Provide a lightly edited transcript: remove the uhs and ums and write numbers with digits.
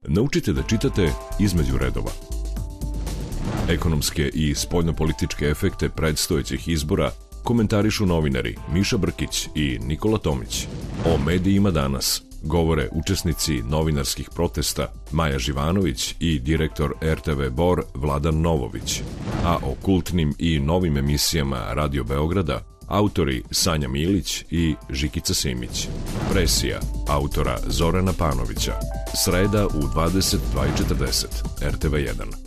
Naučite da čitate između redova. Ekonomske i spoljnopolitičke efekte predstojećih izbora komentarišu novinari Miša Brkić i Nikola Tomić. O medijima danas govore učesnici novinarskih protesta Maja Živanović i direktor RTV Bor Vladan Novović, a o kultnim i novim emisijama Radio Beograda autori Sanja Milić i Žikica Simić. Presija autora Zorana Panovića. Sreda u 22:40 RTV1.